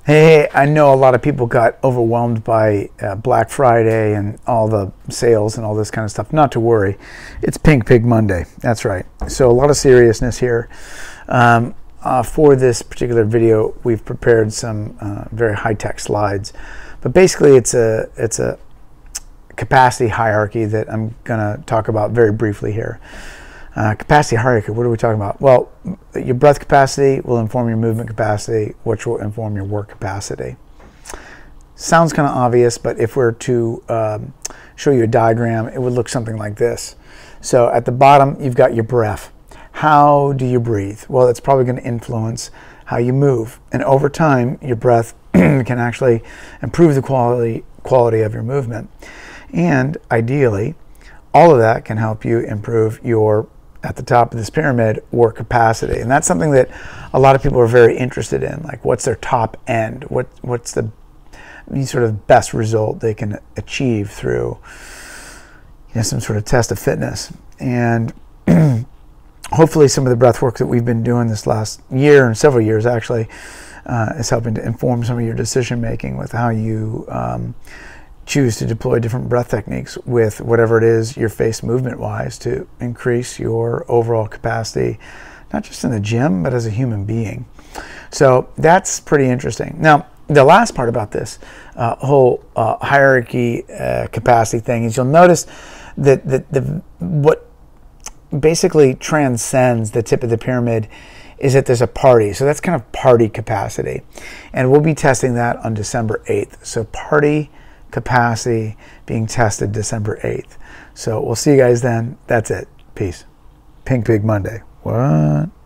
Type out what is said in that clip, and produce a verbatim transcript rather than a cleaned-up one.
Hey, I know a lot of people got overwhelmed by uh, Black Friday and all the sales and all this kind of stuff. Not to worry. It's Pink Pig Monday. That's right. So a lot of seriousness here. Um, uh, for this particular video, we've prepared some uh, very high-tech slides. But basically, it's a, it's a capacity hierarchy that I'm going to talk about very briefly here. Uh, capacity hierarchy, what are we talking about? Well, your breath capacity will inform your movement capacity, which will inform your work capacity. Sounds kind of obvious, but if we're to um, show you a diagram, it would look something like this. So at the bottom, you've got your breath. How do you breathe? Well, it's probably going to influence how you move. And over time, your breath can actually improve the quality, quality of your movement. And ideally, all of that can help you improve your, at the top of this pyramid, work capacity. And that's something that a lot of people are very interested in. Like, what's their top end? What, what's the, the sort of best result they can achieve through, you know, some sort of test of fitness? And hopefully some of the breath work that we've been doing this last year and several years actually uh, is helping to inform some of your decision making with how you um, choose to deploy different breath techniques with whatever it is you're faced movement-wise to increase your overall capacity, not just in the gym, but as a human being. So that's pretty interesting. Now, the last part about this uh, whole uh, hierarchy uh, capacity thing is you'll notice that, that the, what basically transcends the tip of the pyramid is that there's a party. So that's kind of party capacity. And we'll be testing that on December eighth. So party capacity being tested December eighth. So we'll see you guys then. That's it. Peace. Pink Pig Monday. What?